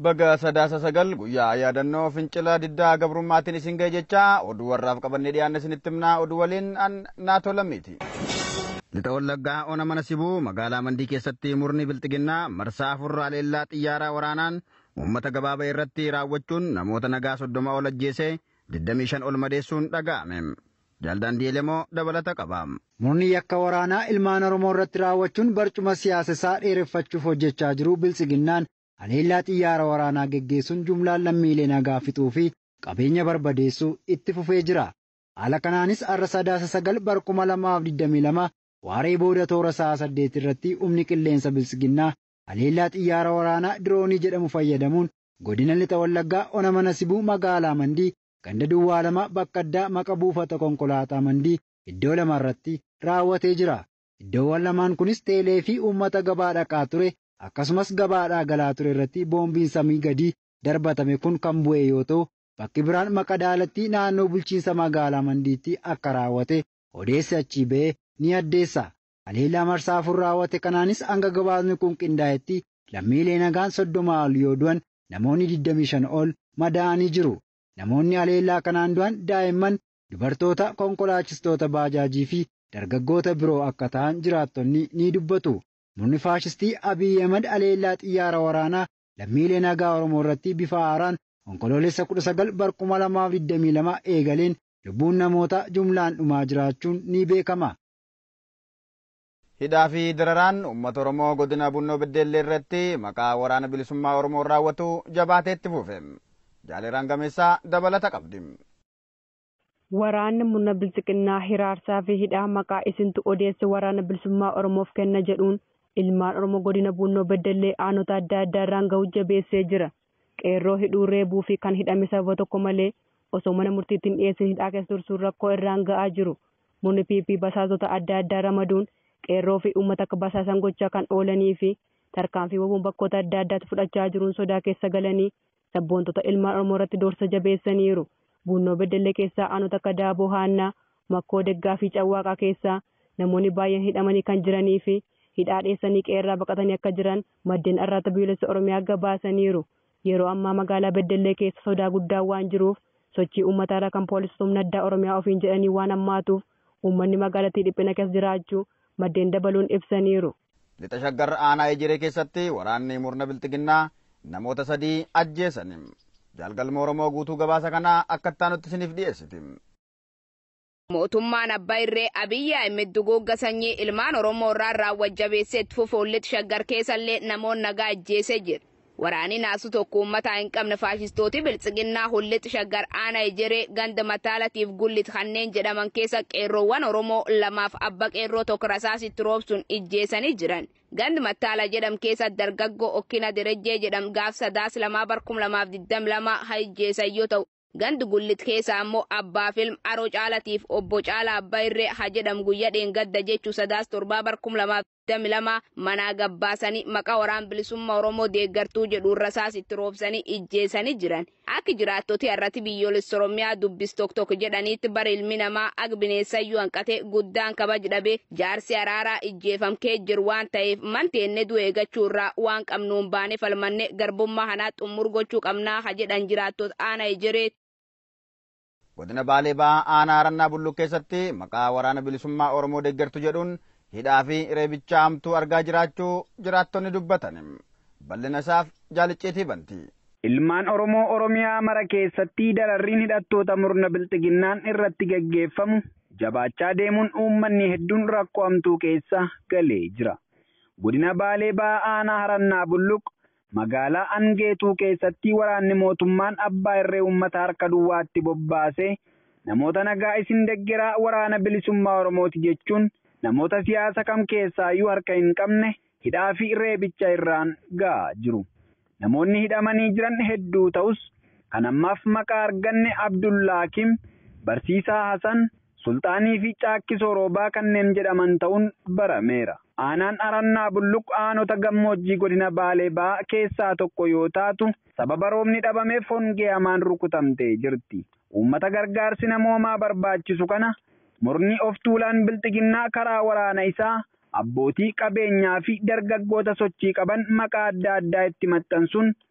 Baga sadaasa sagal guyyaa yaadannoo fincila diddaa gabrummaatiin isin ga'e jecha oduu warraaf qabannee dhiyaanne isinitti himnaa oduu waliin naatoo lammiiti. Lixa Wallaggaa ona mana Sibuu magaalaa Mandii keessatti murni bilxiginnaa marsaa afur haleellaa xiyyaaraa waraanaan uummata gabaabaa irratti raawwachuun namoota nagaa 30 ol ajjeesee 25 ol madeessuun dhaga'ame. Jaaldaan Diilemoo dabalata qaba. Murni yakka waraanaa ilmaan Oromoo irratti raawwachuun barcuma siyaasaa dheereffachuuf hojjechaa jiru bilxiginnaan haleellaa xiyyaara waraanaa geggeessuun jumlaan lammiilee nagaa fixuu fi qabeenya barbadeessuu itti fufee jira. Haala kanaanis har'a sadaasa sagal bara 2022 waaree booda toora sa'a 8 irratti humni qilleensa bilxiginnaa haleellaa xiyyaara waraanaa diroonii jedhamu fayyadamuun godina Lixa Wallaggaa ona mana Sibuu magaalaa Mandii ganda Duwwaa 2 bakka addaa maqa buufata konkolaataa Mandii iddoo lama irratti raawwatee jira. Iddoowwan lamaan kunis teelee fi uummata gabaa dhaqaa ture akkasumas gabaadhaa galaa ture irratti boombiin samii gadii darbatame kun kan bu'e yoo ta'u bakki biraan Maqadaalatti naannoo bulchiinsa magaalaa Mandiitti akka raawwate odeessi achii ba'ee ni addeessa. Haleellaa marsaa afur raawwate kanaanis hanga gabaasni kun qindaa'etti lammiilee nagaan 30 ol yoo du'an namoonni 25 ol madaa'anii jiru. Namoonni haleellaa kanaan du'an daa'imman, dubartoota, konkolaachistoota baajaajii fi dargaggoota biroo akka ta'an jiraattonni ni dubbatu. Murni faashistii Abiy Ahmed haleellaa xiyyaara waraanaa lammiilee nagaa Oromoo irratti bifa haaraan onkoloolessa 19 bara 2022 eegaleen lubbuun namoota jumlaan dhumaa jiraachuun ni beekama. Hidhaa fi dararaan uummata Oromoo godina Bunnoo Beddellee irratti maqaa waraana bilisummaa Oromoo raawwatu jabaateetti fufe. Jaaleraan Gameessaa dabalata qabdi. Waraanni murna bilxiginnaa hiraarsaa fi hidhaa maqaa isintu odeesse waraana bilisummaa Oromoof kenna jedhuun ilmaan Oromoo godina Bunnoo Beddellee aanota adda addaa irraan ga'u jabeessee jira. Qeerroo hidhuu reebuu fi kan hidhame sababa tokko malee osoo mana murtiitiin dhiyeessin hidhaa keessa tursuun rakkoo irraan ga'aa jiru. Murni PP basaasota adda addaa ramaduun qeerroo fi uummata akka basaasan gochaa kan oolanii fi tarkaanfiiwwan bakkoota adda addaatti fudhachaa jiruun sodaa keessa galanii sabboontota ilmaan Oromoo irratti doorsa jabeessaniiru. Bunnoo Beddellee keessaa aanota akka Daaboo Haannaa, Makkoo Deggaa fi Cawwaaqaa keessaa namoonni baay'een hidhamanii kan jiranii fi hidhaa dheessanii qeerraa baqatanii akka jiran maddeen irratti biyyoolessa Oromiyaa gabaasaniiru. Yeroo ammaa magaalaa Beddellee keessa sodaa guddaa waan jiruuf sochii uummataa irraa kan poolisii humna addaa Oromiyaa ofiin jedhanii waan hammaatuuf uummanni magaalattii dhiphina keessa jiraachuu maddeen dabaluun ibsaniiru. Lixa Shaggar aanaa Ejiree keessatti waraanni murna bilxiginnaa namoota 3 ajjeesan. Jaalgalma Oromoo guutuu gabaasa kanaa akkattaa nutti isiniif dhiyeessiti. Mootummaan Abbaa Irree Abiy Ahmed duguugga sanyii ilmaan Oromoo irraa raawwat jabeessee itti fufuun Lixa Shaggar keessallee namoonni nagaa ajjeesee jira. Waraanni naasu tokko uummataa hin qabne faashistooti bilxiginnaa Lixa Shaggar aanaa Ejiree ganda Mataalatiif Gullit kanneen jedhaman keessa qeerroowwan Oromoo 2 fi abba qeerroo tokko rasaasitti roobsuun ijjeesanii jiran. Gandi Mataala jedham keessa dargaggoo Okkina Derejjee jedham gaaf sadaas 2 bara 2022 hajjeesan yoo ta'u gandi Gullit keessa ammoo abbaa film Aroo Caalatiif obbo Caalaa Abbaa Irree ha jedham guyyaa dheengadda jechuu sadaas 7 bara 2022 manaa gabbaasanii maqaa waraan bilisummaa Oromoo deeggartuu jedhuun rasaasitti roobsanii ijjeesanii jiran. Akka jiraattoti irratti biyyoolessa Oromiyaa dubbis tokko jedhaniitti bara ilmi namaa akka bineessayyuu hanqatee guddaan kabaj dhabee jaarsi araaraa ijjeefamkee jiru waan ta'eef manteenne du'e eeggachuurraa waan qabnuun baanee falmanne garbummaa hanaa xummur gochuu qabnaa ha jedhan jiraattota aanaa Ejiree. Godina Baalee Ba'aa aanaa Harannaa Bulluu keessatti maqaa waraana bilisummaa Oromoo deeggartu jedhuun hidhaa fi reebicha hamtuu argaa jiraachuu jiraattonni dubbatan. Bal'ina isaaf Jaalicceetii banti. Ilmaan Oromoo Oromiyaa mara keessatti dararriin hidhattoota murna bilxiginnaan irratti gaggeeffamu jabaachaa deemuun uummanni hedduun rakkoo hamtuu keessa galee jira. Godina Baalee Ba'aa aanaa Harannaa Bulluu magaalaa Angeetuu keessatti waraanni mootummaan Abbaa Irree uummata harka duwwaatti bobbaasee namoota nagaa isin deeggaraa waraana bilisummaa Oromooti jechuun namoota siyaasa kam keessaayyuu harka hin qabne hidhaa fi reebicha irraan ga'aa jiru. Namoonni hidhamanii jiran hedduu ta'us kan ammaaf maqaa arganne Abdullaakim, Barsiisaa Hasan, Sultaanii fi Caakkisoo Roobaa kanneen jedhaman ta'uun barameera. Aanaan Harannaa Bulluu aanota gammoojjii godina Baalee Ba'aa keessaa tokko yoo taatu sababa roobni dhabameef hongee hamaan rukutamtee jirti. Uummata gargaarsi namoomaa barbaachisu kana murni of tuulaan bilxiginnaa karaa waraana isaa abbootii qabeenyaa fi dargaggoota sochii qaban maqaa adda addaa itti maxxansuun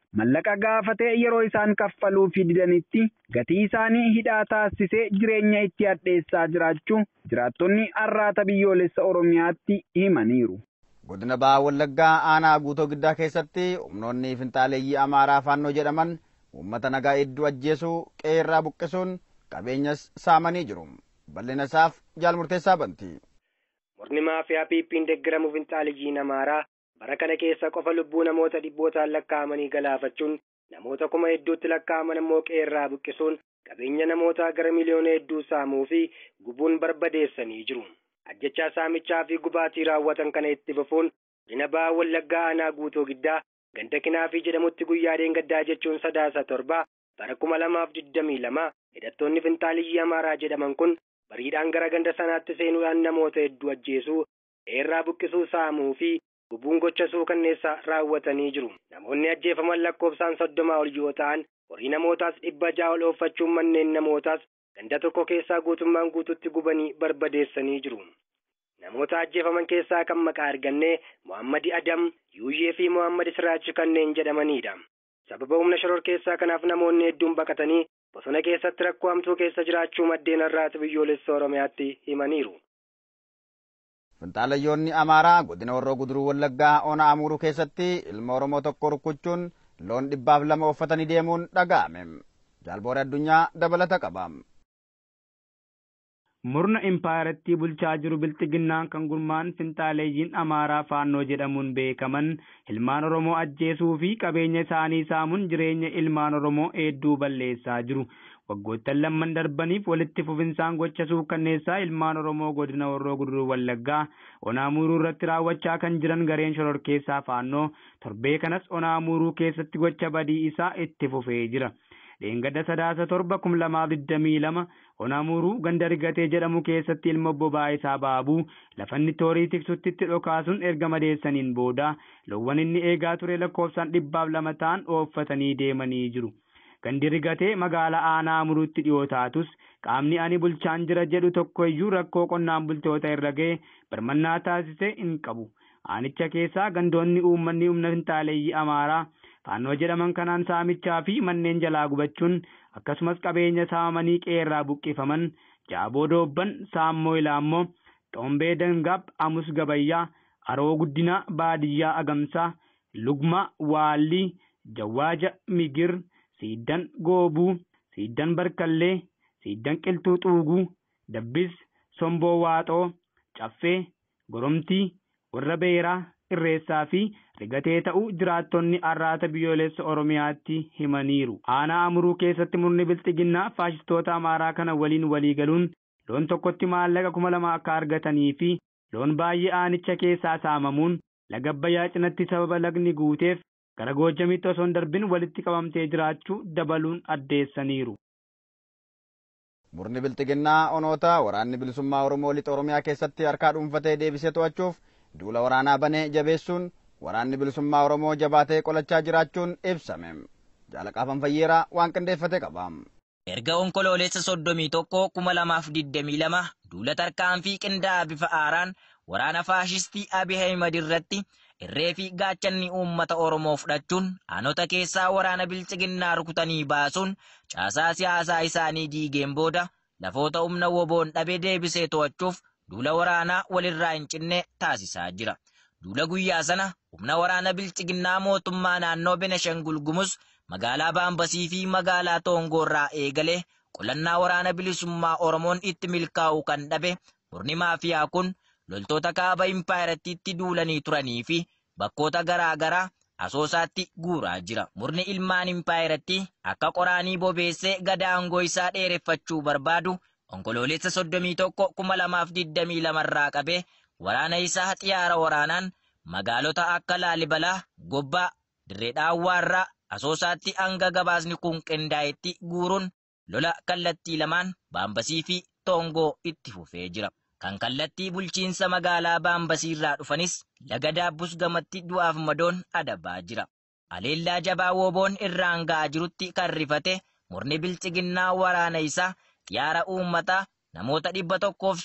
mallaqa gaafatee yeroo isaan kaffaluu fi didanitti gatii isaanii hidhaa taasisee jireenya itti hadheessaa jiraachuu jiraattonni arraata biyyoolessa Oromiyaatti himaniiru. Godina Bahaa Wallaggaa aanaa Guutoo Giddaa keessatti humnoonni finxaaleeyyii Amaaraa Faannoo jedhaman uummata nagaa hedduu ajjeesuu qeerraa buqqisuun qabeenyas saamanii jiru. Bal'ina isaaf Jaalmurteessaa Bantii. Murni maafiyaa piippiin deeggaramu finxaaleeyyiin Amaaraa bara kana keessa qofa lubbuu namoota dhibbootaan lakkaa'amanii galaafachuun namoota kuma hedduutti lakkaa'aman immoo qeerraa buqqisuun qabeenya namoota gara miliyoona hedduu saamuu fi gubuun barbadeessanii jiru. Ajjechaa saamichaa fi gubaatii raawwatan kana itti fufuun godina Bahaa Wallaggaa aanaa Guutoo Giddaa ganda Kinaafii jedhamutti guyyaa dheengaddaa jechuun 7 bara 2022 hidhattoonni finxaaleeyyii Amaaraa jedhaman kun bariidhaan gara ganda sanaatti seenuudhaan namoota hedduu ajjeesuu, qeerraa buqqisuu, saamuu fi gubuun gochasuu kanneessa raawwatanii jiru. Namoonni ajjeefaman lakkoofsaan 30 ol yoo ta'an, horii namootaas 600 ol ooffachuun manneen namootaas ganda tokko keessaa guutummaan guututti gubanii barbadeessanii jiru. Namoota ajjeefaman keessaa kan maqaa arganne Muhammad Adam, Yuuyyee fi Muhammad Siraach kanneen jedhamanidha. Sababa humna shororkeessaa kanaaf namoonni hedduun baqatanii bosona keessatti rakkoo hamtuu keessa jiraachuu maddeen arraata biyyoolessa Oromiyaatti himaniiru. Finxaaleeyyoonni Amaaraa godina Horroo Guduruu Wallaggaa Ona Amuuruu keessatti ilma Oromoo tokko rukuchuun loon 200 uffatanii deemuun dhaga'ame. Jaalboora addunyaa dabalata qaba. Murna impaayaratti bulchaa jiru bilxiginnaan kan gurmaan finxaaleeyyiin Amaaraa Faannoo jedhamuun beekaman ilmaan Oromoo ajjeesuu fi qabeenya isaanii saamuun jireenya ilmaan Oromoo hedduu balleessaa jiru. Waggoottan lamman darbaniif walitti fufinsaan gochasuu kanneessaa ilmaan Oromoo godina Horroo Guduruu Wallaggaa Ona Amuuruu irratti raawwachaa kan jiran gareen shororkeessaa Faannoo torbee kanas Ona Amuuruu keessatti gocha badii isaa itti fufee jira. Dheengadda 7/2022 Ona Amuuruu ganda Rigatee jedhamu keessatti ilma obbo Baayisaa Baabuu lafanni toorii tiksutti itti dhokaasuun erga madeessaniin booda loowwan inni eegaa ture lakkoofsaan 200 ta'an ooffatanii deemanii jiru. Gandi Rigatee magaalaa aanaa Amuruutti dhiyoo taatus qaamni ani bulchaan jira jedhu tokkoyyuu rakkoo qonnaan bultoota irra ga'e birmannaa taasise hin qabu. Aanicha keessaa gandoonni uummanni humna finxaaleeyyii Amaaraa Faannoo jedhaman kanaan saamichaa fi manneen jalaa gubachuun akkasumas qabeenya saamanii qeerraa buqqifaman Jaaboo Doobban, Saammoo Ilaammoo, Xoombee Dangaab, Amus Gabayyaa, Aroo Guddinaa, Baadiyyaa Agamsaa, Lugma Waallii, Jawaaja Migir, Siiddan Goobuu, Siiddan Barkallee, Siiddan Qilxuu Xuuguu, Dabbis, Somboo Waaxoo, Caffee, Goromtii, Warra Beeraa, Irreessaa fi Rigatee ta'uu jiraattonni arraata biyyoolessa Oromiyaatti himaniiru. Aanaa Amuruu keessatti murni bilxiginnaa faashistoota Amaaraa kana waliin walii galuun loon tokkotti maallaqa 2,000 akka argatanii fi loon baay'ee aanicha keessaa saamamuun laga Abbayyaa cinatti sababa lagni guuteef gara Goojjamiitti osoo hin darbin walitti qabamtee jiraachuu dabaluun addeessaniiru. Murni bilxiginnaa onoota waraanni bilisummaa Oromoo lixa Oromiyaa keessatti harkaa dhuunfatee deebisee to'achuuf duula waraanaa banee jabeessuun waraanni bilisummaa Oromoo jabaatee qolachaa jiraachuun ibsame. Jaalaqaafan Fayyeeraa waan qindeeffate qaba. Erga onkoloolessa 31/2022 duula tarkaanfii qindaa'aa bifa aaraan waraana faashistii Abiy Ahimad irratti irree fi gaachanni uummata Oromoo fudhachuun aanota keessaa waraana bilchiginnaa rukutanii baasuun caasaa siyaasaa isaanii diigeen booda lafoota humna woboon dhabee deebisee to'achuuf duula waraanaa walirraa hin cinne taasisaa jira. Duula guyyaa sana humna waraana bilchiginnaa mootummaa naannoo Benishangul Gumuz magaalaa Baambasii fi magaalaa Toongoorraa eegalee qolannaa waraana bilisummaa Oromoon itti milkaa'uu kan dhabe murni maafiyaa kun loltoota kaaba impaayarattiitti duulanii turanii fi bakkoota garaa garaa asoosaatti guuraa jira. Murni ilmaan impaayaratti akka qoraanii bobeessee gada aangoo isaa dheereffachuu barbaadu onkoloolessa 31/2022 irraa qabee waraana isaa xiyyaara waraanaan magaalota akka Laalibalaa, Gobbaa, Dirree Dhaawwaarraa asoosaatti hanga gabaasni kun qindaa'etti guuruun lola kallattii lamaan Baambasii fi Toongoo itti fufee jira. Kan kallattii bulchiinsa magaalaa Baambasii irraa dhufanis laga Daabbus gamatti du'aaf madoon adabaa jira. Aleellaa jabaa woboon irraan ga'aa jirutti kan rifate murni bilchiginnaa waraana isaa xiyyaara uummataa namoota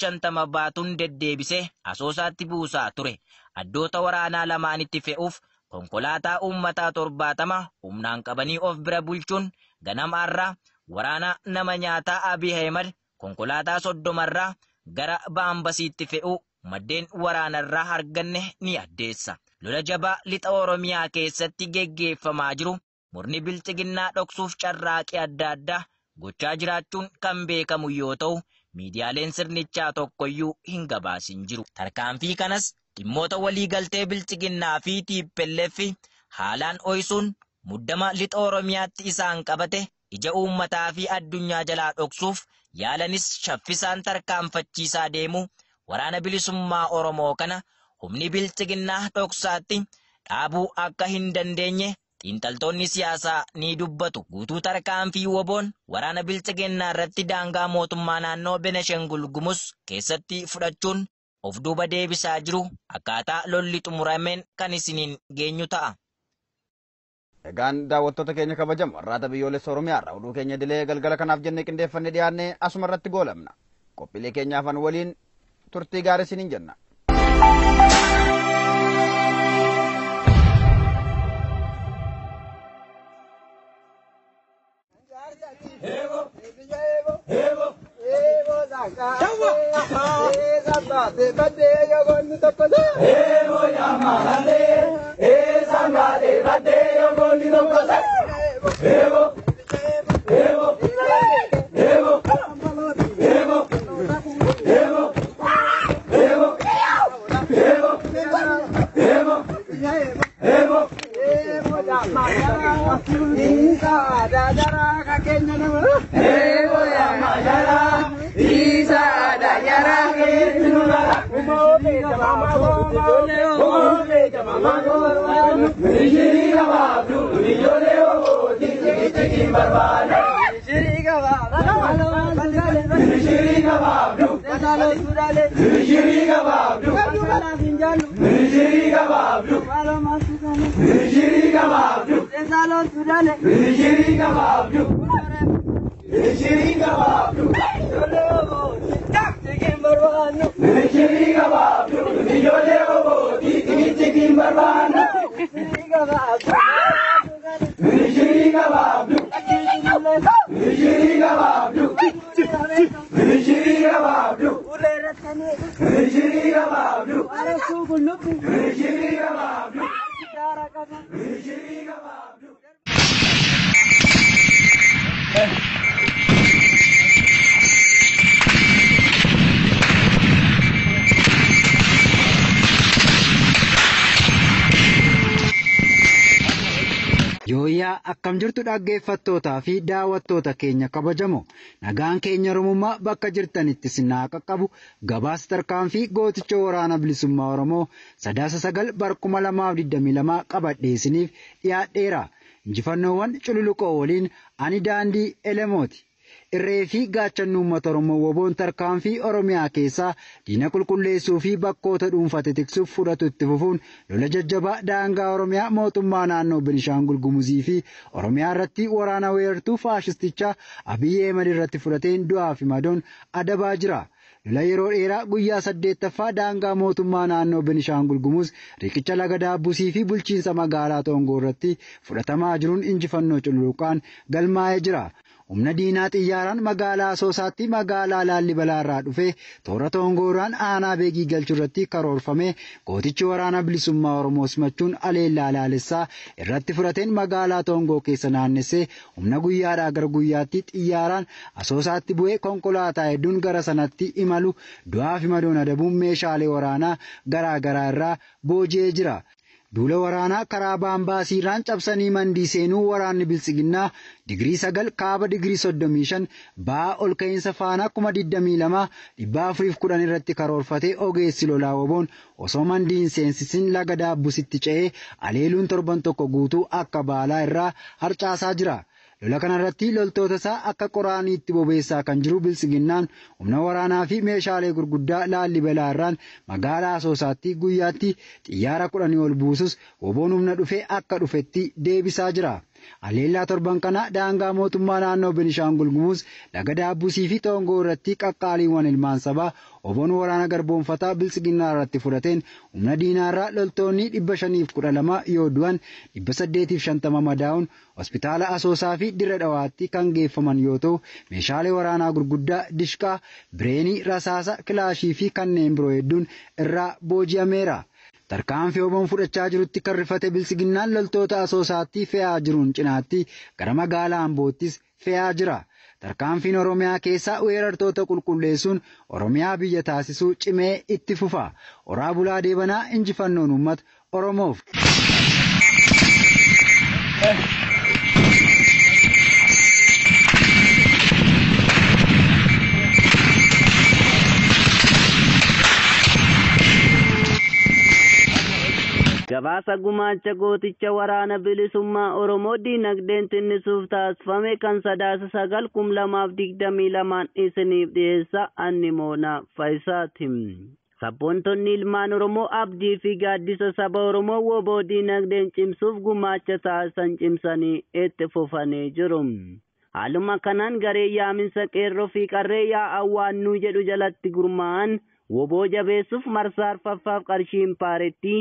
150 baatuun deddeebisee asoosaatti buusaa ture. Addoota waraanaa lamaanitti fe'uuf konkolaataa uummataa 70 humnaan qabanii of bira bulchuun ganamaarraa waraana nama nyaataa Abiy Ahmed konkolaataa 30 gara Baambasiitti fe'uu maddeen waraanarraa arganne ni addeessa. Lola jabaa lixa Oromiyaa keessatti geggeeffamaa jiru murni bilchiginnaa dhoksuuf carraaqii adda addaa gochaa jiraachuun kan beekamu yoo ta'u miidiyaaleen sirnichaa tokkoyyuu hin gabaasin jiru. Tarkaanfii kanas dhimmoota waliigaltee bilchiginnaa fi TPLF haalaan ho'isuun muddama lixa Oromiyaatti isaan qabate ija uummataa fi addunyaa jalaa dhoksuuf yaalanis shaffisaan tarkaanfachiisaa deemu waraana bilisummaa Oromoo kana humni bilchiginnaa dhoksaatti dhaabuu akka hin dandeenye xiinxaltoonni siyaasaa ni dubbatu. Guutuu tarkaanfii woboon waraana bilchiginnaa irratti daangaa mootummaa naannoo Beneshangul Gumuz keessatti fudhachuun of duuba deebisaa jiru akkaataa lolli xumurameen kan isiniin geenyu ta'a. Egaan daawwattoota keenya kabajamu har'aata biyyoolessa Oromiyaarraa oduu keenya dilee galgala kanaaf jennee qindeeffannee dhiyaannee asuma irratti goolabna. Qophiilee keenyaafan waliin turtii gaarii isiniin jenna. Yooyaa akkam jirtu dhaggeeffattootaa fi daawwattoota keenya kabajamoo nagaan keenya Oromummaa bakka jirtanitti sinaa qaqqabu gabaasa tarkaanfii gooticha waraana bilisummaa Oromoo 9/2022 qabadhee isiniif dhiyaadheera. Injifannoowwan cululuqoo waliin ani daandii Elemooti. Irree fi gaachanni uummata Oromoo woboon tarkaanfii Oromiyaa keessaa diina qulqulleessuu fi bakkoota dhuunfate tiksuuf fudhatu itti fufuun lola jajjabaa daangaa Oromiyaa mootummaa naannoo Benishangul Gumuzii fi Oromiyaa irratti waraana weerartuu faashistichaa Abiy Ahmed irratti fudhateen du'aa fi madoon adabaa jira. Lola yeroo dheeraa guyyaa 8ffaa daangaa mootummaa naannoo Benishangul Gumuz riqicha laga Daabbusii fi bulchiinsa magaalaa Toongoo irratti fudhatamaa jiruun injifannoo cululuqaan galmaa'ee jira. Humna diinaa xiyyaaraan magaalaa Asoosaatti magaalaa Laallibalaa irraa dhufee toora Toongooraan aanaa beegii galchuu irratti karoorfame gootichi waraana bilisummaa Oromoo simachuun aleellaa laalessaa irratti fudhateen magaalaa Toongoo keessa naannessee humna guyyaadhaa gara guyyaatti xiyyaaraan Asoosaatti bu'ee konkolaataa hedduun gara sanatti imalu du'aa fi madoon adabuun meeshaalee waraanaa garaa garaa irraa booji'ee jira. Duula waraanaa karaa Baambaasiirraan cabsanii mandii seenuu waraanni bilchiginnaa digirii 9 kaaba digirii 35 ba'aa ol ka'iinsa faanaa 22,410 irratti karoorfatee ogeessi lolaa woboon osoo mandiin seensisin laga Daabbusitti ce'ee aleeluun torban tokko guutuu akka baalaa irraa harcaasaa jira. Lola kanarratti loltoota isaa akka qoraaniitti bobeessaa kan jiru bilchiginnaan humna waraanaa fi meeshaalee gurguddaa Laallibalaa irraan magaalaa Asoosaatti guyyaatti xiyyaara 10 ol buusus woboon humna dhufee akka dhufetti deebisaa jira. Haleellaa torban kana daangaa mootummaa naannoo Beenishaangul Gumuz laga Daabbusii fi Toongoo irratti qaqqaaliiwwan ilmaan sabaa oboon waraana garboonfataa bilisiginnaa irratti fudhateen humna diinaarraa loltoonni 512 yoo du'an 850 madaa'uun hospitaala Asoosaa fi Dirre Dhawaatti kan geeffaman yoo ta'u meeshaalee waraanaa gurguddaa dishqaa, bireenii, rasaasa, kilaashii fi kanneen biroo hedduun irraa booji'ameera. Tarkaanfii oboon fudhachaa jirutti kan rifate bilisiginnaan loltoota Asoosaatti fe'aa jiruun cinaatti gara magaalaa Amboottis fe'aa jira. Tarkaanfiin Oromiyaa keessaa weerartoota qulqulleessuun Oromiyaa biyya taasisuu cimee itti fufa. Oraa bulaa deebanaa injifannoon uummata Oromoof. Gabaasa gumaacha gooticha waraana bilisummaa Oromoo diinagdeen tinnisuuf taasifame kan sadaasa 9/2022 isiniif dhiyeessa Annimoona Faayisaati. Sabboontonni ilmaan Oromoo abdii fi gaaddisa saba Oromoo woboo diinagdeen cimsuuf gumaacha taasisan cimsanii itti fufanii jiru. Haaluma kanaan garee yaaminsa qeerroo fi qarree yaa'aa waannuu jedhu jalatti gurmaa'an woboo jabeessuuf marsaa arfaffaaf qarshiin paaretti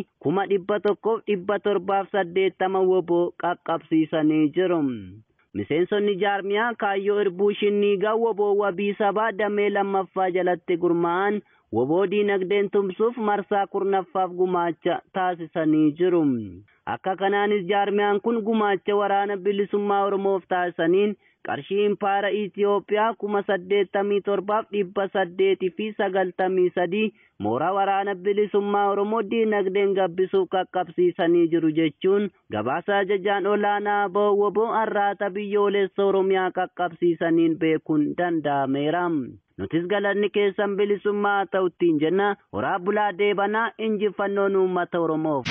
1,170 woboo qaqqabsiisanii jiru. Miseensonni jaarmiyaa kaayyoo irbuu shinniigaa woboo wabii sabaa damee lammaffaa jalatti gurmaa'an woboo diinagdeen tumsuuf marsaa 10ffaaf gumaacha taasisanii jiru. Akka kanaanis jaarmiyaan kun gumaacha waraana bilisummaa Oromoof taasisaniin qarshiin paara Itiyoophiyaa 87,893 mooraa waraana bilisummaa Oromoo diinagdeen gabbisuuf qaqqabsiisanii jiru jechuun gabaasa ajajaan olaanaa woboo arraata biyyoolessa Oromiyaa qaqqabsiisaniin beekuun danda'ameera. Nutis galanni keessan bilisummaa ta'uttiin jenna. Oraa bulaa deebanaa injifannoon uummata Oromoof.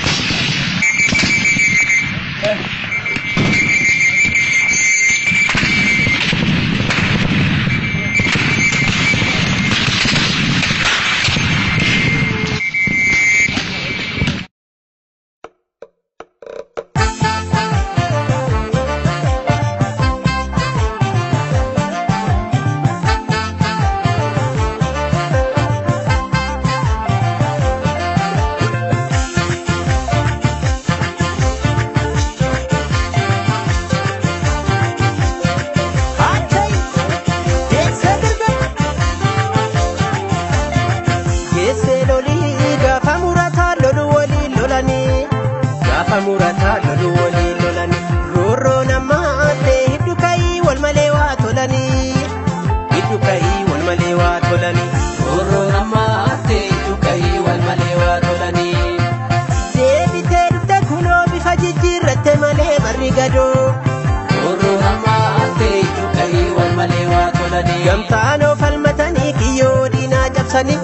Gamtaanoo falmatanii kiyyoo diinaa cabsanii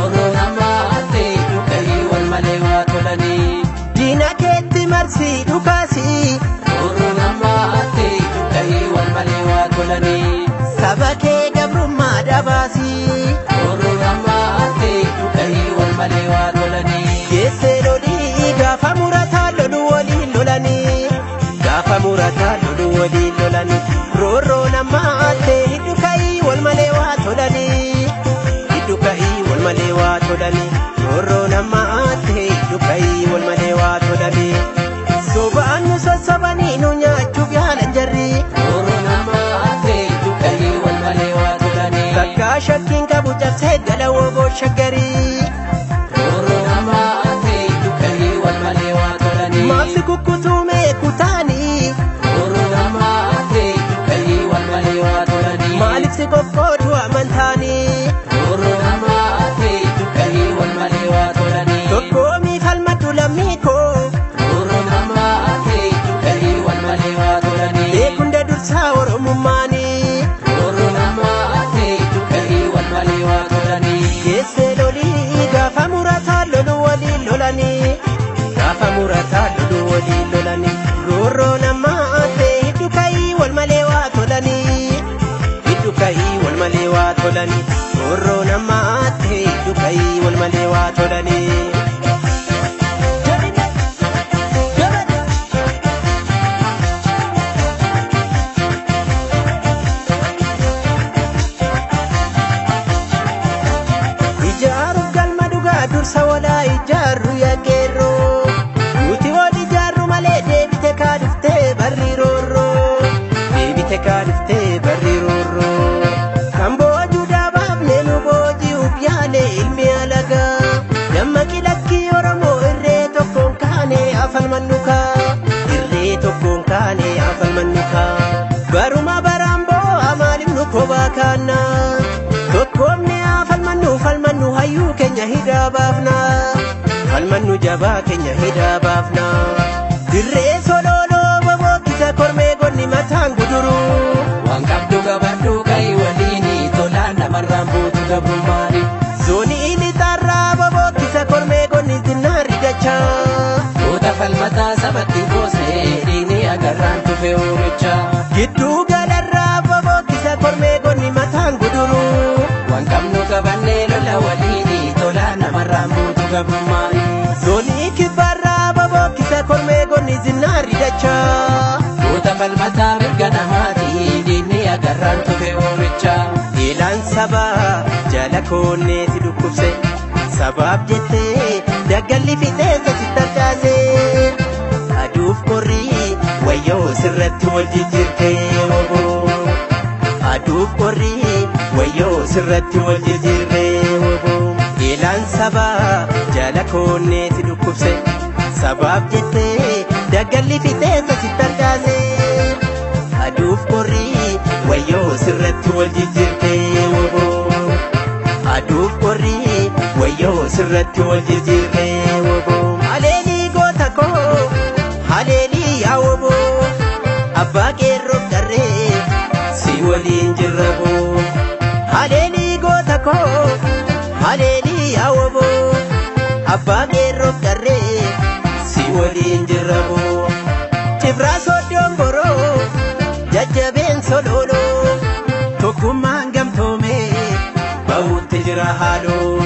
diina keetti marsii dhukaasii saba kee gabrummaa dabaasii geessee lolii gaafa murataa lolu waliin lolanii roorroo namaa ta'e hiddu ka'ii wal malee waa tolanii roorroo namaa ta'e hiddu ka'ii wal malee waa tolanii sobaan nu sossobanii nu nyaachuuf yaalan jarri roorroo namaa ta'e hiddu ka'ii wal malee waa tolanii takkaa shakkiin qabu cabsee gala woboo shaggarii roorroo namaa ta'e hiddu ka'ii wal malee waa tolanii maafsi kukkutuumee kutaanii Maalif si qoqqoodu amantaanii tokkoomiif halmadhu lammii koo beekunda dursaa oromummaanii geessee lolii barumsa walaa ijaarru yaaqeerroo nuti wal ijaarru malee deebite kaadhiftee barri roorroo deebite kaadhiftee barri roorroo kan boojuu daabaafne nu booji'uuf yaale ilmi alagaa dammaqi lakkii Oromoo irree tokkoon kaane afalmannukaa irree tokkoon kaane afalmannukaa baruma baraan boo'a maaliif nu kophaa kaannaa tokkoomne falmannu hayyuu keenya hidhaa baafna falmannu jabaa keenya hidhaa baafna dirree sololoo bobokkisa kormee gonni mataan guduru waan qabdu qabadhu ka'ii waliini tolaan namarraan buutu gabrummaani zoonii ilixaarraa bobokkisa kormee gonni zinnaarri dachaa goota falmataa sabatti goosee dhiini agarraan tufe oomicha gidduu galarraa bobokkisa kormee gonni mataan guduru waan qabnu qabannee lola waliini tola namarraan buutu gabrummaani zoonii kibbarraa bobokkisa kormee gonni zinnaarri dachaa goota falmataa mirga namaatii diinni agarraan tufe oomicha eelaan sabaa jala koonneeti dhukkubse sabaaf jettee daggalli fixeensa sitti harkaasee aduuf qorrii wayyoo sirratti wal jijjiirtee oboo aduuf qorrii wayyoo sirratti wal jijjiirtee oboo eelaan sabaa jala koonneeti dhukkubse sabaaf jettee daggalli fixeensa sitti harkaasee aduuf qorrii wayyoo sirratti wal jijjiirtee oboo aduuf qorrii wayyoo sirratti wal jijjiirtee oboo haleelii goota koo haleelii yaa oboo abbaa qeerroof darree si waliin jirra boo haleelii goota koo haleelii yaa oboo abbaa qeerroof darree si waliin jirra boo cifraa sooddoon boroo jajjabeen sololoo tokkummaan gamtoomee ba'uutti jira haaloo